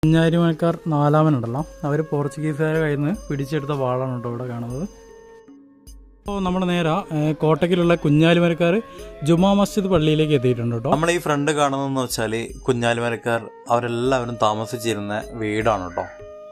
കുഞ്ഞാലി മരക്കാർ നാലാമനുണ്ടല്ലോ, അവർ പോർച്ചുഗീസുകാരെ കയ്യിൽ നിന്ന് പിടിച്ചെടുത്ത വാളാണ് കേട്ടോ ഇവിടെ കാണുന്നത്. അപ്പോൾ നമ്മൾ നേരെ കോട്ടയ്ക്കിലുള്ള കുഞ്ഞാലി മരക്കാർ ജുമാ മസ്ജിദ് പള്ളിയിലേക്ക് എത്തിയിട്ടുണ്ട് കേട്ടോ. നമ്മൾ ഈ ഫ്രണ്ട് കാണുന്നതെന്ന് വെച്ചാൽ കുഞ്ഞാലി മരക്കാർ അവരെല്ലാവരും താമസിച്ചിരുന്ന വീടാണ് കേട്ടോ.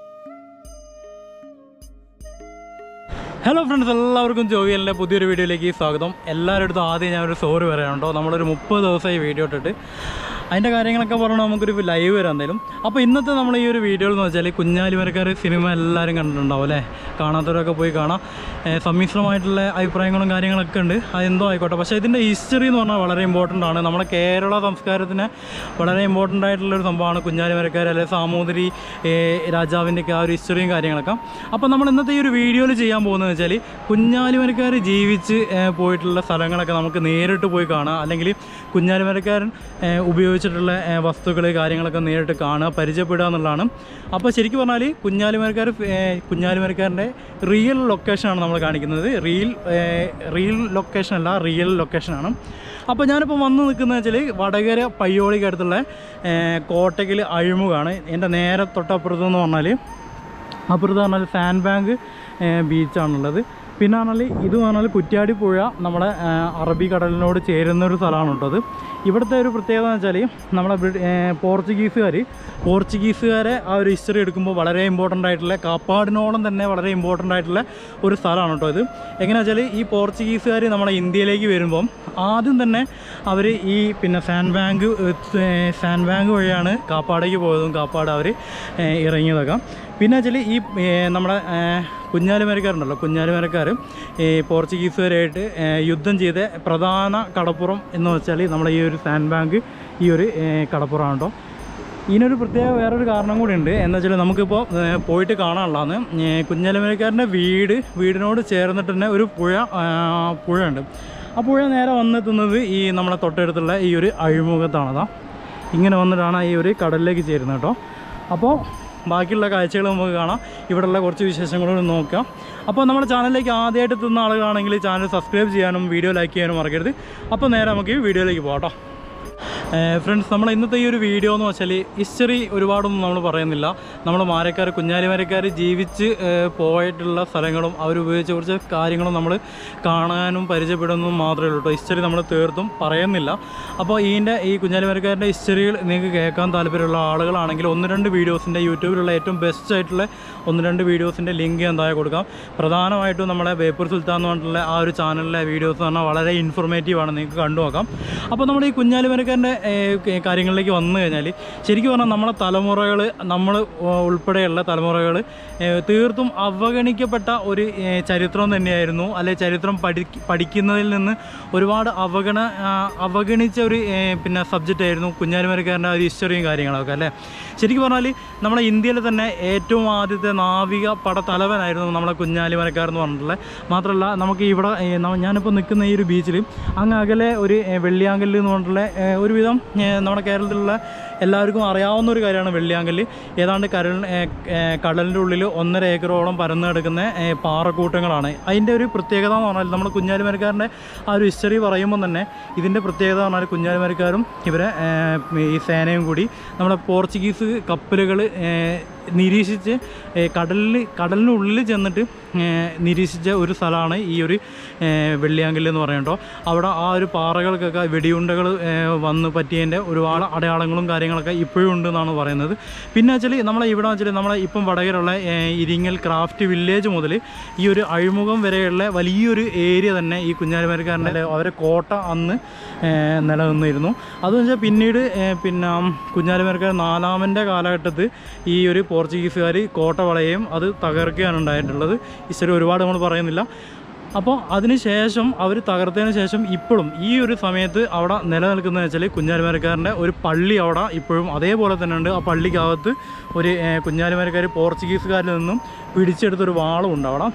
ഹലോ ഫ്രണ്ട്സ്, എല്ലാവർക്കും ജോവിയലിൻ്റെ പുതിയൊരു വീഡിയോയിലേക്ക് സ്വാഗതം. എല്ലാവരുടെ അടുത്തും ആദ്യം ഞാനൊരു സോറി പറയാനുണ്ടോ. നമ്മളൊരു 30 ദിവസമായി വീഡിയോ ഇട്ടിട്ട് അതിൻ്റെ കാര്യങ്ങളൊക്കെ പറഞ്ഞാൽ നമുക്കൊരു ലൈവ് വരാം എന്തായാലും. അപ്പോൾ ഇന്നത്തെ നമ്മൾ ഈ ഒരു വീഡിയോ എന്ന് വെച്ചാൽ കുഞ്ഞാലി മരക്കാർ സിനിമ എല്ലാവരും കണ്ടിട്ടുണ്ടാവും അല്ലേ. കാണാത്തവരൊക്കെ പോയി കാണാം. സമ്മിശ്രമായിട്ടുള്ള അഭിപ്രായങ്ങളും കാര്യങ്ങളൊക്കെ ഉണ്ട്, അതെന്തോ ആയിക്കോട്ടെ. പക്ഷേ ഇതിൻ്റെ ഹിസ്റ്ററി എന്ന് പറഞ്ഞാൽ വളരെ ഇമ്പോർട്ടൻ്റ് ആണ്. നമ്മുടെ കേരള സംസ്കാരത്തിന് വളരെ ഇമ്പോർട്ടൻ്റ് ആയിട്ടുള്ളൊരു സംഭവമാണ് കുഞ്ഞാലി മരക്കാർ, അല്ലെങ്കിൽ സാമൂതിരി രാജാവിൻ്റെയൊക്കെ ആ ഒരു ഹിസ്റ്ററിയും കാര്യങ്ങളൊക്കെ. അപ്പോൾ നമ്മൾ ഇന്നത്തെ ഈ ഒരു വീഡിയോയിൽ ചെയ്യാൻ പോകുന്നത് വെച്ചാൽ കുഞ്ഞാലി മരക്കാർ ജീവിച്ച് പോയിട്ടുള്ള സ്ഥലങ്ങളൊക്കെ നമുക്ക് നേരിട്ട് പോയി കാണാം, അല്ലെങ്കിൽ കുഞ്ഞാലി മരക്കാരൻ ഉപയോഗിച്ചിട്ടുള്ള വസ്തുക്കൾ കാര്യങ്ങളൊക്കെ നേരിട്ട് കാണുക, പരിചയപ്പെടുക എന്നുള്ളതാണ്. അപ്പോൾ ശരിക്കും പറഞ്ഞാൽ കുഞ്ഞാലി മരക്കാരൻ്റെ റിയൽ ലൊക്കേഷനാണ് നമ്മൾ കാണിക്കുന്നത്. റിയൽ ലൊക്കേഷൻ അല്ല, റിയൽ ലൊക്കേഷനാണ്. അപ്പോൾ ഞാനിപ്പോൾ വന്ന് നിൽക്കുന്നത് വെച്ചാൽ വടകര പയ്യോളിക്ക് അടുത്തുള്ള കോട്ടയ്ക്കൽ അഴിമുഖമാണ്. എൻ്റെ നേരെ തൊട്ടപ്പുറത്തെന്ന് പറഞ്ഞാൽ സാൻഡ് ബാങ്ക് ബീച്ചാണുള്ളത്. പിന്നെ പറഞ്ഞാൽ ഇത് പറഞ്ഞാൽ കുറ്റ്യാടി പുഴ നമ്മുടെ അറബിക്കടലിനോട് ചേരുന്നൊരു സ്ഥലമാണ് കേട്ടോ അത്. ഇവിടുത്തെ ഒരു പ്രത്യേകത എന്ന് വെച്ചാൽ നമ്മുടെ പോർച്ചുഗീസുകാരെ ആ ഒരു ഹിസ്റ്ററി എടുക്കുമ്പോൾ വളരെ ഇമ്പോർട്ടൻ്റ് ആയിട്ടുള്ള, കാപ്പാടിനോളം തന്നെ വളരെ ഇമ്പോർട്ടൻ്റ് ആയിട്ടുള്ള ഒരു സ്ഥലമാണ് കേട്ടോ ഇത്. എങ്ങനെയാ വെച്ചാൽ ഈ പോർച്ചുഗീസുകാർ നമ്മുടെ ഇന്ത്യയിലേക്ക് വരുമ്പം ആദ്യം തന്നെ അവർ ഈ സാൻഡ് ബാങ്ക് വഴിയാണ് കാപ്പാടേക്ക് പോയതും കാപ്പാട് അവർ ഇറങ്ങിയതൊക്കെ. പിന്നെ വെച്ചാൽ ഈ നമ്മുടെ കുഞ്ഞാലി മരക്കാർ ഈ പോർച്ചുഗീസുകാരായിട്ട് യുദ്ധം ചെയ്ത പ്രധാന കടപ്പുറം എന്ന് വെച്ചാൽ നമ്മുടെ ഈ ഒരു സാൻഡ് ബാങ്ക്, ഈ ഒരു കടപ്പുറമാണ് കേട്ടോ. ഇതിനൊരു പ്രത്യേക വേറൊരു കാരണം കൂടി ഉണ്ട്. എന്ന് വെച്ചാൽ നമുക്കിപ്പോൾ പോയിട്ട് കാണാനുള്ളതാണ്. കുഞ്ഞാലി മരക്കാരൻ്റെ വീടിനോട് ചേർന്നിട്ട് തന്നെ ഒരു പുഴയുണ്ട്. ആ പുഴ നേരെ വന്നെത്തുന്നത് ഈ നമ്മളെ തൊട്ടടുത്തുള്ള ഈ ഒരു അഴിമുഖത്താണതാ. ഇങ്ങനെ വന്നിട്ടാണ് ഈ ഒരു കടലിലേക്ക് ചേരുന്നത് കേട്ടോ. അപ്പോൾ ബാക്കിയുള്ള കാഴ്ചകൾ നമുക്ക് കാണാം, ഇവിടെയുള്ള കുറച്ച് വിശേഷങ്ങളും നോക്കാം. അപ്പോൾ നമ്മുടെ ചാനലിലേക്ക് ആദ്യമായിട്ട് എത്തുന്ന ആളുകളാണെങ്കിൽ ചാനൽ സബ്സ്ക്രൈബ് ചെയ്യാനും വീഡിയോ ലൈക്ക് ചെയ്യാനും മറക്കരുത്. അപ്പോൾ നേരെ നമുക്ക് വീഡിയോയിലേക്ക് പോകാം കേട്ടോ. ഫ്രണ്ട്സ്, നമ്മൾ ഇന്നത്തെ ഈ ഒരു വീഡിയോ എന്ന് വെച്ചാൽ ഹിസ്റ്ററി ഒരുപാടൊന്നും നമ്മൾ പറയുന്നില്ല. നമ്മൾ കുഞ്ഞാലി മരക്കാർ ജീവിച്ച് പോയിട്ടുള്ള സ്ഥലങ്ങളും അവരുപയോഗിച്ച കുറച്ച് കാര്യങ്ങളും നമ്മൾ കാണാനും പരിചയപ്പെടുന്നതും മാത്രമേ ഉള്ളൂ കേട്ടോ. ഹിസ്റ്ററി നമ്മൾ തീർത്തും പറയുന്നില്ല. അപ്പോൾ ഈ കുഞ്ഞാലി മരക്കാരുടെ ഹിസ്റ്ററികൾ നിങ്ങൾക്ക് കേൾക്കാൻ താല്പര്യമുള്ള ആളുകളാണെങ്കിൽ 1-2 വീഡിയോസിൻ്റെ യൂട്യൂബിലുള്ള ഏറ്റവും ബെസ്റ്റ് ആയിട്ടുള്ള 1-2 വീഡിയോസിൻ്റെ ലിങ്ക് എന്തായാലും കൊടുക്കാം. പ്രധാനമായിട്ടും നമ്മളെ ബേപ്പൂർ സുൽത്താൻ എന്ന് പറഞ്ഞിട്ടുള്ള ആ ഒരു ചാനലിലെ വീഡിയോസ് എന്ന് പറഞ്ഞാൽ വളരെ ഇൻഫോർമേറ്റീവാണ്, നിങ്ങൾക്ക് കണ്ടു നോക്കാം. അപ്പോൾ നമ്മൾ ഈ കുഞ്ഞാലി മരക്കാരൻ്റെ കാര്യങ്ങളിലേക്ക് വന്നു കഴിഞ്ഞാൽ ശരിക്കും പറഞ്ഞാൽ നമ്മളെ തലമുറകൾ, നമ്മൾ ഉൾപ്പെടെയുള്ള തലമുറകൾ തീർത്തും അവഗണിക്കപ്പെട്ട ഒരു ചരിത്രം തന്നെയായിരുന്നു. അല്ലെങ്കിൽ ചരിത്രം പഠിക്കുന്നതിൽ നിന്ന് ഒരുപാട് അവഗണിച്ച ഒരു സബ്ജക്റ്റ് ആയിരുന്നു കുഞ്ഞാലി മരക്കാരൻ്റെ ഒരു ഹിസ്റ്ററിയും കാര്യങ്ങളൊക്കെ അല്ലേ. ശരിക്കും പറഞ്ഞാൽ നമ്മുടെ ഇന്ത്യയിൽ തന്നെ ഏറ്റവും ആദ്യത്തെ നാവിക പട തലവനായിരുന്നു നമ്മളെ കുഞ്ഞാലി മരക്കാർ എന്ന് പറഞ്ഞിട്ടുള്ളത്. മാത്രമല്ല നമുക്ക് ഇവിടെ ഞാനിപ്പോൾ നിൽക്കുന്ന ഈ ഒരു ബീച്ചിൽ അങ്ങ് അകലെ ഒരു വെള്ളിയാങ്കല്ല് എന്ന് പറഞ്ഞിട്ടുള്ള ഒരുവിധം നമ്മുടെ കേരളത്തിലുള്ള എല്ലാവർക്കും അറിയാവുന്ന ഒരു കാര്യമാണ് വെള്ളിയാങ്കല്ല്. ഏതാണ്ട് കടലിൻ്റെ ഉള്ളിൽ 1.5 ഏക്കറോളം പരന്ന് കിടക്കുന്ന പാറക്കൂട്ടങ്ങളാണ്. അതിൻ്റെ ഒരു പ്രത്യേകത എന്ന് പറഞ്ഞാൽ നമ്മൾ കുഞ്ഞാലി മരക്കാരൻ്റെ ആ ഒരു ഹിസ്റ്ററി പറയുമ്പോൾ തന്നെ ഇതിൻ്റെ പ്രത്യേകത എന്ന് പറഞ്ഞാൽ കുഞ്ഞാലി മരക്കാരും ഇവരെ ഈ സേനയും കൂടി നമ്മുടെ പോർച്ചുഗീസ് കപ്പലുകൾ നിരീക്ഷിച്ച് കടലിനുള്ളിൽ ചെന്നിട്ട് നിരീക്ഷിച്ച ഒരു സ്ഥലമാണ് ഈ ഒരു വെള്ളിയാങ്കല്ല് എന്ന് പറയുന്നുണ്ടോ. അവിടെ ആ ഒരു പാറകൾക്കൊക്കെ വെടിയുണ്ടകൾ വന്ന് പറ്റിയതിൻ്റെ ഒരുപാട് അടയാളങ്ങളും കാര്യങ്ങളൊക്കെ ഇപ്പോഴും ഉണ്ടെന്നാണ് പറയുന്നത്. പിന്നെ വെച്ചാൽ നമ്മളെ ഇവിടെ വെച്ചാൽ നമ്മളെ ഇപ്പം വടകരയുള്ള ഇരിങ്ങൽ ക്രാഫ്റ്റ് വില്ലേജ് മുതൽ ഈ ഒരു അഴിമുഖം വരെയുള്ള വലിയൊരു ഏരിയ തന്നെ ഈ കുഞ്ഞാലി മരക്കാരൻ്റെ അവരെ കോട്ട അന്ന് നിലനിന്നിരുന്നു. അതെന്ന് വെച്ചാൽ പിന്നീട് കുഞ്ഞാലി മരക്കാർ നാലാമൻ്റെ കാലഘട്ടത്തിൽ ഈ ഒരു പോർച്ചുഗീസുകാർ കോട്ട വളയുകയും അത് തകർക്കുകയാണ് ഉണ്ടായിട്ടുള്ളത്. ഹിസ്റ്ററി ഒരുപാട് നമ്മൾ പറയുന്നില്ല. അപ്പോൾ അതിനുശേഷം അവർ തകർത്തതിന് ശേഷം ഇപ്പോഴും ഈ ഒരു സമയത്ത് അവിടെ നിലനിൽക്കുന്നത് വെച്ചാൽ കുഞ്ഞാലി മരക്കാരൻ്റെ ഒരു പള്ളി അവിടെ ഇപ്പോഴും അതേപോലെ തന്നെ ഉണ്ട്. ആ പള്ളിക്കകത്ത് ഒരു കുഞ്ഞാലി മരക്കാർ പോർച്ചുഗീസുകാരിൽ നിന്നും പിടിച്ചെടുത്തൊരു വാളും ഉണ്ട് അവിടെ.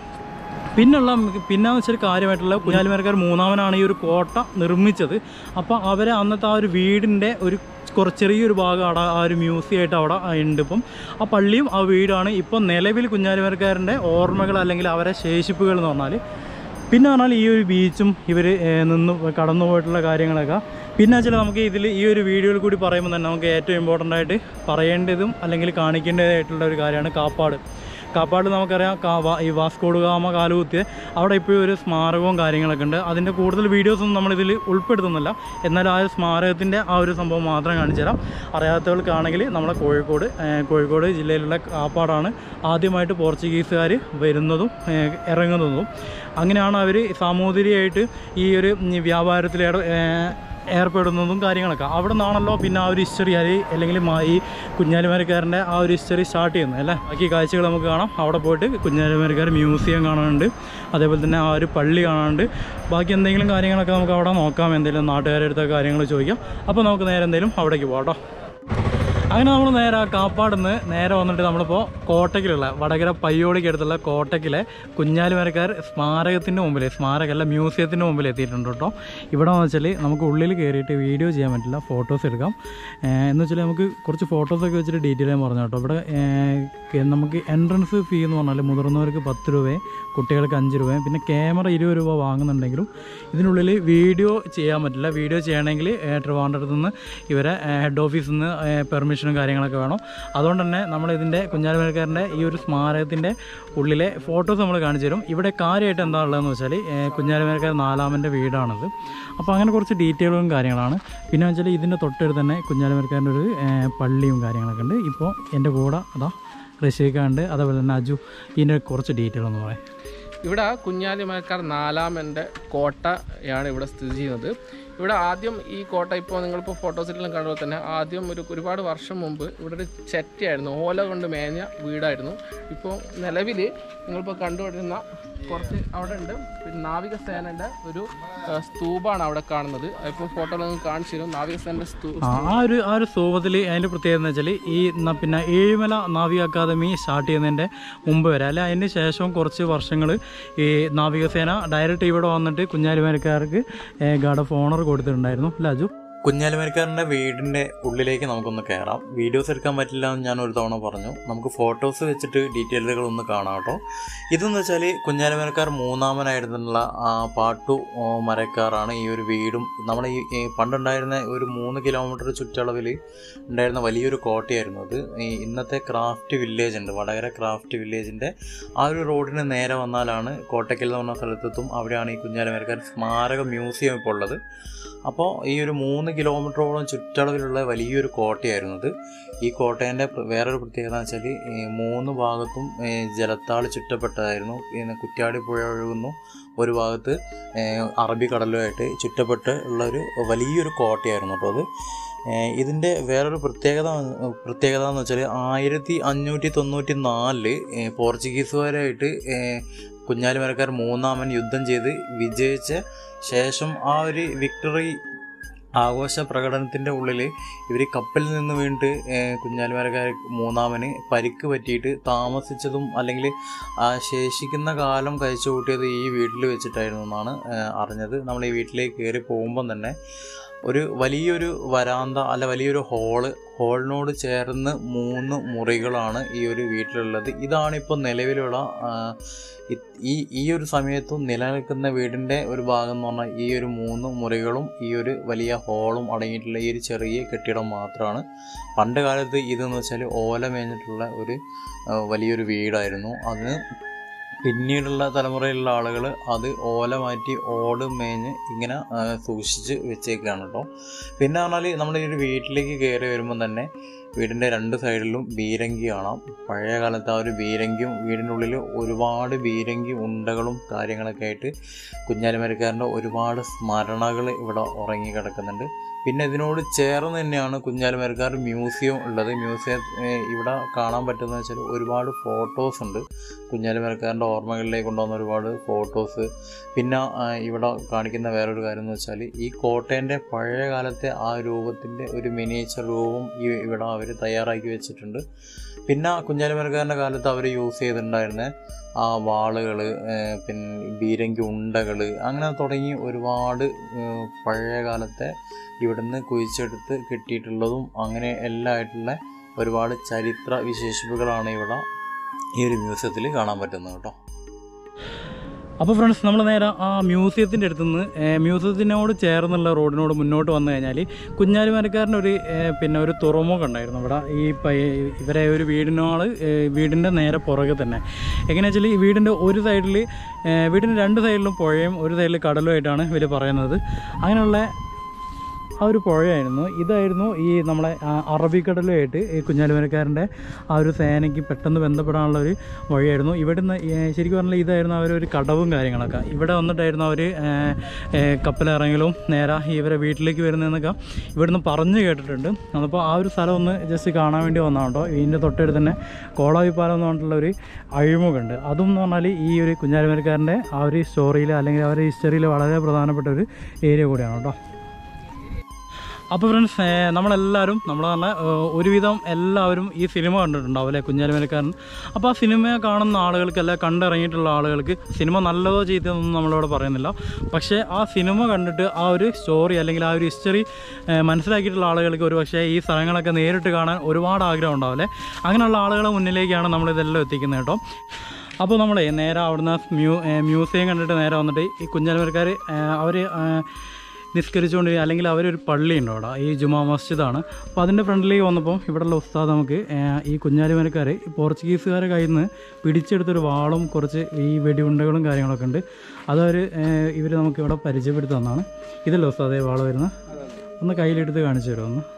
പിന്നെന്ന് വെച്ചാൽ കാര്യമായിട്ടുള്ള കുഞ്ഞാലി മരക്കാർ മൂന്നാമനാണ് ഈ ഒരു കോട്ട നിർമ്മിച്ചത്. അപ്പോൾ അവരെ അന്നത്തെ ആ ഒരു വീടിൻ്റെ ഒരു ചെറിയൊരു ഭാഗം അവിടെ ആ ഒരു മ്യൂസിയം ആയിട്ട് അവിടെ ഉണ്ട്. ഇപ്പം ആ പള്ളിയും ആ വീടാണ് ഇപ്പം നിലവിൽ കുഞ്ഞാലി മരക്കാരൻ്റെ ഓർമ്മകൾ അല്ലെങ്കിൽ അവരെ ശേഷിപ്പുകൾ എന്ന് പറഞ്ഞാൽ പിന്നെ പറഞ്ഞാൽ ഈ ഒരു ബീച്ചും ഇവർ നിന്ന് കടന്നു പോയിട്ടുള്ള കാര്യങ്ങളൊക്കെ പിന്നെ വെച്ചാൽ നമുക്ക് ഇതിൽ ഈ ഒരു വീഡിയോയിൽ കൂടി പറയുമ്പോൾ തന്നെ നമുക്ക് ഏറ്റവും ഇമ്പോർട്ടൻ്റ് ആയിട്ട് പറയേണ്ടതും അല്ലെങ്കിൽ കാണിക്കേണ്ടതായിട്ടുള്ള ഒരു കാര്യമാണ് കാപ്പാട് നമുക്കറിയാം ഈ വാസ്കോഡ് ഗാമ കാലുകുത്തിയ അവിടെ ഇപ്പോൾ ഒരു സ്മാരകവും കാര്യങ്ങളൊക്കെ ഉണ്ട്. അതിൻ്റെ കൂടുതൽ വീഡിയോസൊന്നും നമ്മളിതിൽ ഉൾപ്പെടുത്തുന്നില്ല. എന്നാലും ആ ഒരു സ്മാരകത്തിൻ്റെ ആ ഒരു സംഭവം മാത്രം കാണിച്ചു തരാം. അറിയാത്തവർക്കാണെങ്കിൽ നമ്മളെ കോഴിക്കോട് ജില്ലയിലുള്ള കാപ്പാടാണ് ആദ്യമായിട്ട് പോർച്ചുഗീസുകാർ വരുന്നതും ഇറങ്ങുന്നതും. അങ്ങനെയാണ് അവർ സാമൂതിരിയായിട്ട് ഈ ഒരു വ്യാപാരത്തിൽ ഏർപ്പെടുന്നതും കാര്യങ്ങളൊക്കെ അവിടെ നിന്നാണല്ലോ പിന്നെ ആ ഒരു ഹിസ്റ്ററി അല്ലെങ്കിൽ ഈ കുഞ്ഞാലി മരക്കാരൻ്റെ ആ ഒരു ഹിസ്റ്ററി സ്റ്റാർട്ട് ചെയ്യുന്നത് അല്ലേ. ബാക്കി കാഴ്ചകൾ നമുക്ക് കാണാം. അവിടെ പോയിട്ട് കുഞ്ഞാലി മരക്കാർ മ്യൂസിയം കാണാനുണ്ട്, അതേപോലെ തന്നെ ആ ഒരു പള്ളി കാണാനുണ്ട്. ബാക്കി എന്തെങ്കിലും കാര്യങ്ങളൊക്കെ നമുക്ക് അവിടെ നോക്കാം, എന്തെങ്കിലും നാട്ടുകാരുടെ അടുത്ത കാര്യങ്ങൾ ചോദിക്കാം. അപ്പോൾ നമുക്ക് നേരെ എന്തെങ്കിലും അവിടേക്ക് പോകാം കേട്ടോ. അങ്ങനെ നമ്മൾ നേരെ ആ കാപ്പാട് നിന്ന് നേരെ വന്നിട്ട് നമ്മളിപ്പോൾ കോട്ടയ്ക്കിലുള്ള വടകര പയ്യോളിക്ക് അടുത്തുള്ള കോട്ടയ്ക്കിലെ കുഞ്ഞാലി മരക്കാർ സ്മാരകത്തിൻ്റെ മുമ്പിൽ, സ്മാരകമല്ല മ്യൂസിയത്തിൻ്റെ മുമ്പിൽ എത്തിയിട്ടുണ്ട് കേട്ടോ. ഇവിടെ എന്ന് വെച്ചാൽ നമുക്ക് ഉള്ളിൽ കയറിയിട്ട് വീഡിയോ ചെയ്യാൻ പറ്റില്ല, ഫോട്ടോസ് എടുക്കാം. എന്ന് വെച്ചാൽ നമുക്ക് കുറച്ച് ഫോട്ടോസൊക്കെ വെച്ചിട്ട് ഡീറ്റെയിൽ ആയി പറഞ്ഞു കേട്ടോ. ഇവിടെ നമുക്ക് എൻട്രൻസ് ഫീ എന്ന് പറഞ്ഞാൽ മുതിർന്നവർക്ക് 10 രൂപയും കുട്ടികൾക്ക് 5 രൂപയും പിന്നെ ക്യാമറ 20 രൂപ വാങ്ങുന്നുണ്ടെങ്കിലും ഇതിനുള്ളിൽ വീഡിയോ ചെയ്യാൻ പറ്റില്ല. വീഡിയോ ചെയ്യണമെങ്കിൽ ട്രിവാൻഡ്രത്ത് നിന്ന് ഇവരെ ഹെഡ് ഓഫീസിൽ നിന്ന് പെർമിഷനും കാര്യങ്ങളൊക്കെ വേണം. അതുകൊണ്ട് തന്നെ നമ്മളിതിൻ്റെ കുഞ്ഞാലി മരക്കാരൻ്റെ ഈ ഒരു സ്മാരകത്തിൻ്റെ ഉള്ളിലെ ഫോട്ടോസ് നമ്മൾ കാണിച്ചു തരും. ഇവിടെ കാര്യമായിട്ട് എന്താ ഉള്ളതെന്ന് വെച്ചാൽ കുഞ്ഞാലി മരക്കാർ 4ാമൻ്റെ വീടാണിത്. അപ്പോൾ അങ്ങനെ കുറച്ച് ഡീറ്റെയിലും കാര്യങ്ങളാണ്. പിന്നെ വെച്ചാൽ ഇതിൻ്റെ തൊട്ടടുത്ത് തന്നെ കുഞ്ഞാലി മരക്കാരൻ്റെ ഒരു പള്ളിയും കാര്യങ്ങളൊക്കെ ഉണ്ട്. ഇപ്പോൾ എൻ്റെ കൂടെ അതാ റഷീഖുണ്ട്, അതേപോലെ തന്നെ അജു. ഇതിൻ്റെ കുറച്ച് ഡീറ്റെയിൽ ഒന്ന് പറയാം. ഇവിടെ കുഞ്ഞാലി മരക്കാർ 4ാമൻ്റെ കോട്ടയാണ് ഇവിടെ സ്ഥിതി ചെയ്യുന്നത്. ഇവിടെ ആദ്യം ഈ കോട്ട ഇപ്പോൾ നിങ്ങളിപ്പോൾ ഫോട്ടോസിലെല്ലാം കാണുമ്പോൾ തന്നെ ആദ്യം ഒരുപാട് വർഷം മുമ്പ് ഇവിടെ ഒരു ചെറ്റയായിരുന്നു, ഓല കൊണ്ട് മേഞ്ഞ വീടായിരുന്നു. ഇപ്പോൾ നിലവിൽ നിങ്ങളിപ്പോൾ കണ്ടുകൊണ്ടിരുന്ന കുറച്ച് അവിടെ ഉണ്ട്. പിന്നെ നാവികസേനൻ്റെ ഒരു സ്തൂപാണ് അവിടെ കാണുന്നത്. ഇപ്പോൾ ഫോട്ടോയിൽ നിങ്ങൾക്ക് കാണിച്ചു തരും നാവികസേനൻ്റെ ആ ഒരു സ്തൂപത്തിൽ അതിൻ്റെ പ്രത്യേകത എന്ന് വെച്ചാൽ ഈ പിന്നെ ഏഴിമല നാവിക അക്കാദമി സ്റ്റാർട്ട് ചെയ്യുന്നതിൻ്റെ മുമ്പ് വരെ അല്ലെ അതിന് ശേഷം കുറച്ച് വർഷങ്ങൾ ഈ നാവികസേന ഡയറക്റ്റ് ഇവിടെ വന്നിട്ട് കുഞ്ഞാലി മരക്കാർക്ക് ഗാർഡ് ഓഫ് ഓണർ കൊടുത്തിട്ടുണ്ടായിരുന്നു. ലാജു, കുഞ്ഞാലി മരക്കാരൻ്റെ വീടിൻ്റെ ഉള്ളിലേക്ക് നമുക്കൊന്ന് കയറാം. വീഡിയോസ് എടുക്കാൻ പറ്റില്ല എന്ന് ഞാൻ ഒരു തവണ പറഞ്ഞു. നമുക്ക് ഫോട്ടോസ് വെച്ചിട്ട് ഡീറ്റെയിലുകൾ ഒന്ന് കാണാം കേട്ടോ. ഇതെന്ന് വെച്ചാൽ കുഞ്ഞാലി മരക്കാർ 3ാമനായിരുന്നുള്ള പാട്ടു മരക്കാറാണ് ഈ ഒരു വീടും. നമ്മുടെ ഈ പണ്ടുണ്ടായിരുന്ന ഒരു 3 കിലോമീറ്റർ ചുറ്റളവിൽ ഉണ്ടായിരുന്ന വലിയൊരു കോട്ടയായിരുന്നു അത്. ഇന്നത്തെ ക്രാഫ്റ്റ് വില്ലേജ് ഉണ്ട്, വടകര ക്രാഫ്റ്റ് വില്ലേജിൻ്റെ ആ ഒരു റോഡിന് നേരെ വന്നാലാണ് കോട്ടയ്ക്കൽ എന്ന് പറഞ്ഞ സ്ഥലത്തെത്തും. അവിടെയാണ് ഈ കുഞ്ഞാലി മരക്കാർ സ്മാരക മ്യൂസിയം ഇപ്പോൾ ഉള്ളത്. അപ്പോൾ ഈ ഒരു 3 കിലോമീറ്ററോളം ചുറ്റളവിലുള്ള വലിയൊരു കോട്ടയായിരുന്നു അത്. ഈ കോട്ടേൻ്റെ വേറൊരു പ്രത്യേകത എന്ന് വെച്ചാൽ 3 ഭാഗത്തും ജലത്താൽ ചുറ്റപ്പെട്ടതായിരുന്നു. കുറ്റ്യാടി പുഴ ഒഴുകുന്നു, ഒരു ഭാഗത്ത് അറബിക്കടലുമായിട്ട് ചുറ്റപ്പെട്ട് ഉള്ളൊരു വലിയൊരു കോട്ടയായിരുന്നു കേട്ടോ അത്. ഇതിൻ്റെ വേറൊരു പ്രത്യേകത എന്ന് വെച്ചാൽ 1594 പോർച്ചുഗീസുകാരായിട്ട് കുഞ്ഞാലി മരക്കാർ 3ാമൻ യുദ്ധം ചെയ്ത് വിജയിച്ച ശേഷം ആ ഒരു വിക്ടറി ആഘോഷ പ്രകടനത്തിൻ്റെ ഉള്ളിൽ ഇവർ കപ്പലിൽ നിന്ന് വീണിട്ട് കുഞ്ഞാലി മരക്കാർ 3ാമന് പരിക്ക് പറ്റിയിട്ട് താമസിച്ചതും അല്ലെങ്കിൽ ശേഷിക്കുന്ന കാലം കഴിച്ചു കൂട്ടിയത് ഈ വീട്ടിൽ വെച്ചിട്ടായിരുന്നു എന്നാണ് അറിഞ്ഞത്. നമ്മൾ ഈ വീട്ടിലേക്ക് കയറി പോകുമ്പം തന്നെ ഒരു വലിയൊരു വരാന്ത വലിയൊരു ഹോളിനോട് ചേർന്ന് 3 മുറികളാണ് ഈ ഒരു വീട്ടിലുള്ളത്. ഇതാണിപ്പോൾ നിലവിലുള്ള ഈ ഒരു സമയത്തും നിലനിൽക്കുന്ന വീടിൻ്റെ ഒരു ഭാഗം എന്ന് പറഞ്ഞാൽ ഈ ഒരു 3 മുറികളും ഈ ഒരു വലിയ ഹോളും അടങ്ങിയിട്ടുള്ള ഈ ഒരു ചെറിയ കെട്ടിടം മാത്രമാണ്. പണ്ട് കാലത്ത് ഇതെന്ന് വെച്ചാൽ ഓല മേഞ്ഞിട്ടുള്ള ഒരു വലിയൊരു വീടായിരുന്നു. അതിന് പിന്നീടുള്ള തലമുറയിലുള്ള ആളുകൾ അത് ഓല മാറ്റി ഓട് മേഞ്ഞ് ഇങ്ങനെ സൂക്ഷിച്ച് വെച്ചേക്കാണ് കേട്ടോ. പിന്നെ പറഞ്ഞാൽ നമ്മൾ ഈ ഒരു വീട്ടിലേക്ക് കയറി വരുമ്പം തന്നെ വീടിൻ്റെ 2 സൈഡിലും ബീരങ്കി കാണാം. പഴയ കാലത്ത് ആ ഒരു ബീരങ്കിയും വീടിൻ്റെ ഉള്ളിൽ ഒരുപാട് ബീരങ്കി ഉണ്ടകളും കാര്യങ്ങളൊക്കെ ആയിട്ട് കുഞ്ഞാലി മരക്കാരൻ്റെ ഒരുപാട് സ്മരണകൾ ഇവിടെ ഉറങ്ങി കിടക്കുന്നുണ്ട്. പിന്നെ ഇതിനോട് ചേർന്ന് തന്നെയാണ് കുഞ്ഞാലി മരക്കാർ മ്യൂസിയം ഉള്ളത്. മ്യൂസിയം ഇവിടെ കാണാൻ പറ്റുന്നത് വെച്ചാൽ ഒരുപാട് ഫോട്ടോസ് ഉണ്ട്. കുഞ്ഞാലി മരക്കാരൻ്റെ ഓർമ്മകളിലേക്ക് കൊണ്ടുവന്ന ഒരുപാട് ഫോട്ടോസ്. പിന്നെ ഇവിടെ കാണിക്കുന്ന വേറൊരു കാര്യം എന്ന് വെച്ചാൽ ഈ കോട്ടേൻ്റെ പഴയ കാലത്തെ ആ രൂപത്തിൻ്റെ ഒരു മിനിയേച്ചർ രൂപം ഇവിടെ അവർ തയ്യാറാക്കി വെച്ചിട്ടുണ്ട്. പിന്നെ കുഞ്ഞാലി മരക്കാരൻ്റെ കാലത്ത് അവർ യൂസ് ചെയ്തിട്ടുണ്ടായിരുന്ന ആ വാളുകൾ, പിന്നെ ബീരങ്കി ഉണ്ടകൾ, അങ്ങനെ തുടങ്ങി ഒരുപാട് പഴയ കാലത്തെ ഇവിടുന്ന് കുഴിച്ചെടുത്ത് കിട്ടിയിട്ടുള്ളതും അങ്ങനെ എല്ലാം ആയിട്ടുള്ള ഒരുപാട് ചരിത്ര വിശേഷിപ്പുകളാണ് ഇവിടെ ഈ ഒരു മ്യൂസിയത്തിൽ കാണാൻ പറ്റുന്നത് കേട്ടോ. അപ്പോൾ ഫ്രണ്ട്സ് നമ്മൾ നേരെ ആ മ്യൂസിയത്തിൻ്റെ അടുത്തുനിന്ന് മ്യൂസിയത്തിനോട് ചേർന്നുള്ള റോഡിനോട് മുന്നോട്ട് വന്നു കഴിഞ്ഞാൽ കുഞ്ഞാലി മരക്കാരൻ്റെ ഒരു തുറമുഖം ഉണ്ടായിരുന്നു ഇവിടെ. ഇവരെ ഒരു വീടിൻ്റെ നേരെ പുറകെ തന്നെ. എങ്ങനെയാ വെച്ചാൽ ഈ വീടിൻ്റെ ഒരു സൈഡിൽ വീടിൻ്റെ 2 സൈഡിലും പുഴയും ഒരു സൈഡിൽ കടലുമായിട്ടാണ് ഇവർ പറയുന്നത്. അങ്ങനെയുള്ള ആ ഒരു പുഴയായിരുന്നു. ഇതായിരുന്നു ഈ നമ്മളെ അറബിക്കടലുമായിട്ട് ഈ കുഞ്ഞാലി മരക്കാരൻ്റെ ആ ഒരു സേനയ്ക്ക് പെട്ടെന്ന് ബന്ധപ്പെടാനുള്ള ഒരു വഴിയായിരുന്നു. ഇവിടുന്ന് ശരിക്കും പറഞ്ഞാൽ ഇതായിരുന്നു അവരൊരു കടവും കാര്യങ്ങളൊക്കെ. ഇവിടെ വന്നിട്ടായിരുന്നു അവർ കപ്പലിറങ്ങലും നേരെ ഇവരെ വീട്ടിലേക്ക് വരുന്നതെന്നൊക്കെ ഇവിടുന്ന് പറഞ്ഞു കേട്ടിട്ടുണ്ട്. അപ്പോൾ ആ ഒരു സ്ഥലം ഒന്ന് ജസ്റ്റ് കാണാൻ വേണ്ടി വന്നതാണ് കേട്ടോ. ഇതിൻ്റെ തൊട്ടടുത്ത് തന്നെ കോളാവിപ്പാലം എന്ന് പറഞ്ഞിട്ടുള്ള ഒരു അഴിമുഖമുണ്ട്. അതും എന്ന് പറഞ്ഞാൽ ഈ ഒരു കുഞ്ഞാലി മരക്കാരൻ്റെ ആ ഒരു സ്റ്റോറിയിൽ അല്ലെങ്കിൽ അവരുടെ ഹിസ്റ്ററിയിൽ വളരെ പ്രധാനപ്പെട്ട ഒരു ഏരിയ കൂടിയാണ് കേട്ടോ. അപ്പോൾ ഫ്രണ്ട്സ് നമ്മളെല്ലാവരും നമ്മൾ പറഞ്ഞാൽ ഒരുവിധം എല്ലാവരും ഈ സിനിമ കണ്ടിട്ടുണ്ടാവും അല്ലേ, കുഞ്ഞാലി മരക്കാരൻ. അപ്പോൾ ആ സിനിമ കാണുന്ന ആളുകൾക്ക് അല്ല കണ്ടിറങ്ങിയിട്ടുള്ള ആളുകൾക്ക് സിനിമ നല്ലതോ ചെയ്തതൊന്നും നമ്മളിവിടെ പറയുന്നില്ല. പക്ഷേ ആ സിനിമ കണ്ടിട്ട് ആ ഒരു സ്റ്റോറി അല്ലെങ്കിൽ ആ ഒരു ഹിസ്റ്ററി മനസ്സിലാക്കിയിട്ടുള്ള ആളുകൾക്ക് ഒരു പക്ഷേ ഈ സ്ഥലങ്ങളൊക്കെ നേരിട്ട് കാണാൻ ഒരുപാട് ആഗ്രഹം ഉണ്ടാവും അല്ലേ. അങ്ങനെയുള്ള ആളുകളെ മുന്നിലേക്കാണ് നമ്മളിതെല്ലാം എത്തിക്കുന്നത് കേട്ടോ. അപ്പോൾ നമ്മളെ നേരെ അവിടുന്ന് മ്യൂസിയം കണ്ടിട്ട് നേരെ വന്നിട്ട് ഈ കുഞ്ഞാലി മരക്കാർ അവർ നിസ്കരിച്ചുകൊണ്ട് അല്ലെങ്കിൽ അവരൊരു പള്ളിയുണ്ട് അവിടെ, ഈ ജുമാ മസ്ജിദാണ്. അപ്പോൾ അതിൻ്റെ ഫ്രണ്ടിലേക്ക് വന്നപ്പോൾ ഇവിടെയുള്ള ഉസ്താദ് നമുക്ക് ഈ കുഞ്ഞാലി മരക്കാർ പോർച്ചുഗീസുകാരെ കയ്യിൽ നിന്ന് പിടിച്ചെടുത്തൊരു വാളും കുറച്ച് ഈ വെടിയുണ്ടകളും കാര്യങ്ങളൊക്കെ ഉണ്ട്. ഇവർ നമുക്ക് ഇവിടെ പരിചയപ്പെടുത്തി തന്നാണ്. ഇതല്ലേ ഉസ്താദേ വാള് വരുന്നത്? ഒന്ന് കയ്യിലെടുത്ത് കാണിച്ചു തരുമോ ഒന്ന്?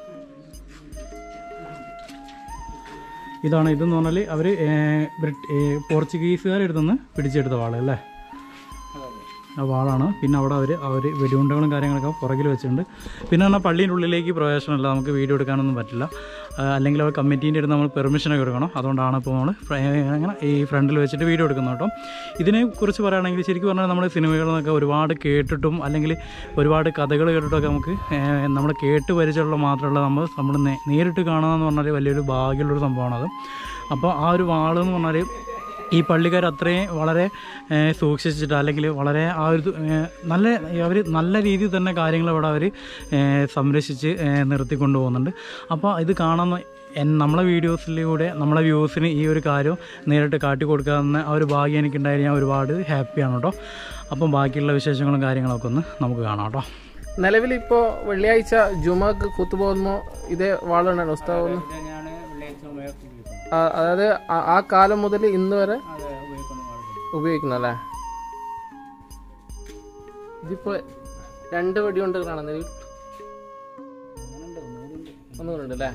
ഇതാണ്. ഇതെന്ന് പറഞ്ഞാൽ അവർ പോർച്ചുഗീസുകാരെടുത്തുനിന്ന് പിടിച്ചെടുത്ത വാള് അല്ലേ, ആ വാളാണ്. പിന്നെ അവിടെ അവർ വെടിയുണ്ടകളും കാര്യങ്ങളൊക്കെ പുറകിൽ വെച്ചിട്ടുണ്ട്. പിന്നെ പറഞ്ഞാൽ പള്ളീൻ്റെ ഉള്ളിലേക്ക് പ്രവേശനമല്ല, നമുക്ക് വീഡിയോ എടുക്കാനൊന്നും പറ്റില്ല. അല്ലെങ്കിൽ അവർ കമ്മിറ്റീൻ്റെ അടുത്ത് നമ്മൾ പെർമിഷനൊക്കെ എടുക്കണം. അതുകൊണ്ടാണ് ഇപ്പോൾ നമ്മൾ അങ്ങനെ ഈ ഫ്രണ്ടിൽ വെച്ചിട്ട് വീഡിയോ എടുക്കുന്നത് കേട്ടോ. ഇതിനെക്കുറിച്ച് പറയുകയാണെങ്കിൽ ശരിക്കും പറഞ്ഞാൽ നമ്മൾ സിനിമകളിൽ നിന്നൊക്കെ ഒരുപാട് കേട്ടിട്ടും അല്ലെങ്കിൽ ഒരുപാട് കഥകൾ കേട്ടിട്ടൊക്കെ നമുക്ക് നമ്മൾ കേട്ട് പരിചയമുള്ള മാത്രമല്ല നമ്മൾ നേരിട്ട് കാണുക എന്ന് പറഞ്ഞാൽ വലിയൊരു ഭാഗ്യമുള്ളൊരു സംഭവമാണത്. അപ്പോൾ ആ ഒരു വാളെന്ന് പറഞ്ഞാൽ ഈ പള്ളിക്കാർ അത്രയും വളരെ സൂക്ഷിച്ചിട്ട് അല്ലെങ്കിൽ വളരെ ആ ഒരു അവർ നല്ല രീതിയിൽ തന്നെ കാര്യങ്ങൾ ഇവിടെ അവർ സംരക്ഷിച്ച് നിർത്തിക്കൊണ്ടു പോകുന്നുണ്ട്. അപ്പോൾ ഇത് കാണുന്ന നമ്മളെ വീഡിയോസിലൂടെ നമ്മളെ വ്യൂസിന് ഈ ഒരു കാര്യം നേരിട്ട് കാട്ടിക്കൊടുക്കാവുന്ന ആ ഒരു ഭാഗ്യം എനിക്കുണ്ടായി. ഞാൻ ഒരുപാട് ഹാപ്പിയാണ് കേട്ടോ. അപ്പം ബാക്കിയുള്ള വിശേഷങ്ങളും കാര്യങ്ങളൊക്കെ ഒന്ന് നമുക്ക് കാണാം കേട്ടോ. നിലവിലിപ്പോൾ വെള്ളിയാഴ്ച ജുമാക്ക് കുത്തുപോകുമ്പോൾ ഇതേ വാളുണ്ടാണ് ഉസ്താവ്? അതായത് ആ കാലം മുതൽ ഇന്ന് വരെ ഉപയോഗിക്കുന്നല്ലേ? ഇതിപ്പോ 2 വെടിയുണ്ട് കാണുന്നത്, ഒന്നുകൂടെ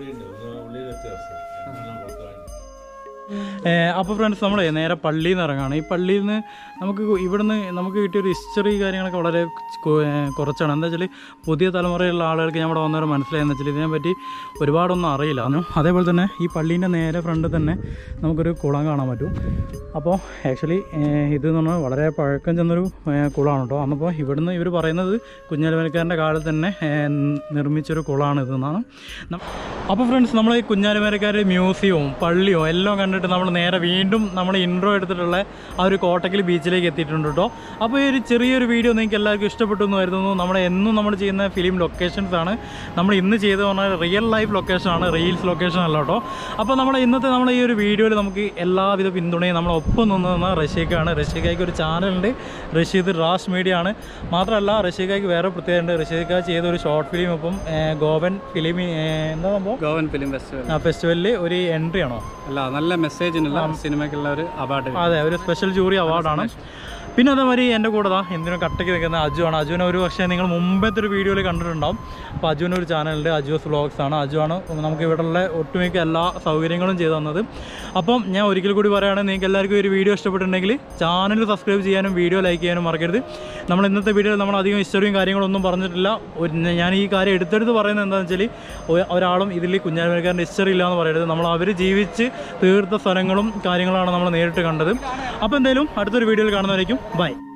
അപ്പോൾ ഫ്രണ്ട്സ് നമ്മൾ നേരെ പള്ളിയിൽ നിന്ന് ഇറങ്ങുകയാണ്. ഈ പള്ളിയിൽ നിന്ന് നമുക്ക് കിട്ടിയൊരു ഹിസ്റ്ററി കാര്യങ്ങളൊക്കെ വളരെ കുറച്ചാണ്. എന്താ വെച്ചാൽ പുതിയ തലമുറയിലുള്ള ആളുകൾക്ക് നമ്മുടെ വന്നവരെ മനസ്സിലായെന്ന് വെച്ചാൽ ഇതിനെപ്പറ്റി ഒരുപാടൊന്നും അറിയില്ല. അതേപോലെ തന്നെ ഈ പള്ളീൻ്റെ നേരെ ഫ്രണ്ട് തന്നെ നമുക്കൊരു കുളം കാണാൻ പറ്റും. അപ്പോൾ ആക്ച്വലി ഇതെന്ന് പറഞ്ഞാൽ വളരെ പഴക്കം ചെന്നൊരു കുളമാണ് കേട്ടോ. അന്നപ്പോൾ ഇവിടുന്ന് ഇവർ പറയുന്നത് കുഞ്ഞാലി മരക്കാരൻ്റെ കാലത്ത് തന്നെ നിർമ്മിച്ചൊരു കുളമാണ് ഇതെന്നാണ്. അപ്പോൾ ഫ്രണ്ട്സ് നമ്മൾ ഈ കുഞ്ഞാലി മരക്കാരുടെ മ്യൂസിയവും പള്ളിയും എല്ലാം കണ്ടിട്ട് നമ്മൾ നേരെ വീണ്ടും നമ്മൾ ഇൻട്രോ എടുത്തിട്ടുള്ള ആ ഒരു കോട്ടക്കൽ ബീച്ചിലേക്ക് എത്തിയിട്ടുണ്ട് കേട്ടോ. അപ്പോൾ ഈ ഒരു ചെറിയൊരു വീഡിയോ നിങ്ങൾക്ക് എല്ലാവർക്കും ഇഷ്ടപ്പെട്ടു എന്ന് കരുതുന്നു. നമ്മൾ ചെയ്യുന്ന ഫിലിം ലൊക്കേഷൻസ് ആണ്. നമ്മൾ ഇന്ന് ചെയ്ത് പറഞ്ഞാൽ റിയൽ ലൈഫ് ലൊക്കേഷനാണ്, റീൽസ് ലൊക്കേഷൻ അല്ല കേട്ടോ. അപ്പോൾ നമ്മൾ ഈ ഒരു വീഡിയോയിൽ നമുക്ക് എല്ലാവിധ പിന്തുണയും നമ്മളൊപ്പം നിന്ന റഷ്യക്കാണ്. റഷ്യക്കായ്ക്ക് ഒരു ചാനലുണ്ട്, റഷീദ് റാഷ് മീഡിയ ആണ്. മാത്രമല്ല റഷ്യക്കായ്ക്ക് വേറെ പ്രത്യേകത, റഷ്യക്ക ചെയ്ത ഒരു ഷോർട്ട് ഫിലിം ഇപ്പം ഗോവൻ ഫിലിം എന്താ സംഭവം, ഗോവൻ ഫിലിം ഫെസ്റ്റിവലിൽ ഒരു എൻട്രി ആണോ അല്ല, നല്ല മെസ്സേജിനുള്ള സിനിമയ്ക്കുള്ള ഒരു അവാർഡ്. അതെ, ഒരു സ്പെഷ്യൽ ജൂറി അവാർഡാണ്. പിന്നെ അതേമാതിരി എൻ്റെ കൂടെ എന്തിനും കട്ടയ്ക്ക് നിൽക്കുന്ന അജുവാണ്. അജുവിനെ ഒരു പക്ഷേ നിങ്ങൾ മുമ്പത്തെ ഒരു വീഡിയോയിൽ കണ്ടിട്ടുണ്ടാവും. അപ്പോൾ അജുവിനൊരു ചാനലുണ്ട്, അജുസ് വ്ലോഗ്സ് ആണ്. അജുവാണ് നമുക്ക് ഇവിടെയുള്ള ഒട്ടുമിക്ക എല്ലാ സൗകര്യങ്ങളും ചെയ്തു തന്നത്. അപ്പം ഞാൻ ഒരിക്കൽ കൂടി പറയുകയാണെങ്കിൽ നിങ്ങൾക്ക് എല്ലാവർക്കും ഒരു വീഡിയോ ഇഷ്ടപ്പെട്ടിട്ടുണ്ടെങ്കിൽ ചാനൽ സബ്സ്ക്രൈബ് ചെയ്യാനും വീഡിയോ ലൈക്ക് ചെയ്യാനും മറക്കരുത്. നമ്മൾ ഇന്നത്തെ വീഡിയോയിൽ നമ്മൾ അധികം ഹിസ്റ്ററിയും കാര്യങ്ങളൊന്നും പറഞ്ഞിട്ടില്ല. ഞാൻ ഈ കാര്യം എടുത്തെടുത്ത് പറയുന്നത് എന്താണെന്ന് വെച്ചാൽ ഒരാളും ഇതിൽ കുഞ്ഞാലി മരക്കാരൻ്റെ ഹിസ്റ്ററി ഇല്ല എന്ന് പറയരുത്. നമ്മൾ അവർ ജീവിച്ച് തീർത്ത സ്ഥലങ്ങളും കാര്യങ്ങളാണ് നമ്മൾ നേരിട്ട് കണ്ടത്. അപ്പോൾ എന്തായാലും അടുത്തൊരു വീഡിയോയിൽ കാണുന്നവരേക്കും ബൈ.